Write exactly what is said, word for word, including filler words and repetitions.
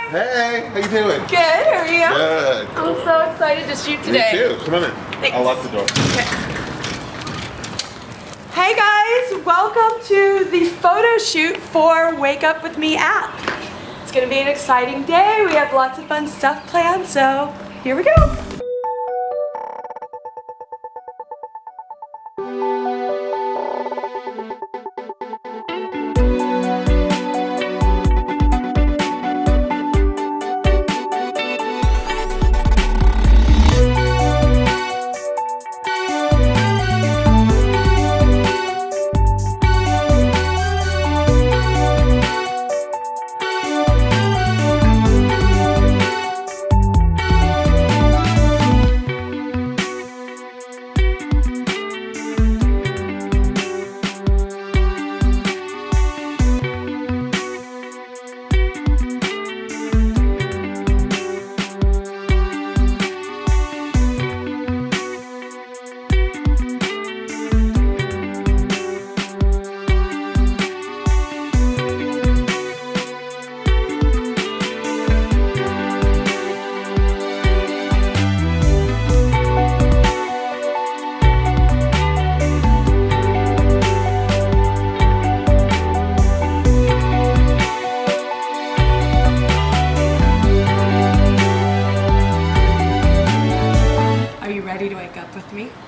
Hey, how you doing? Good, how are you? Good. I'm so excited to shoot today. Me too. Come on in. Thanks. I'll lock the door. Okay. Hey guys, welcome to the photo shoot for Wake Up With Me app. It's gonna be an exciting day. We have lots of fun stuff planned, so here we go. Ready to wake up with me?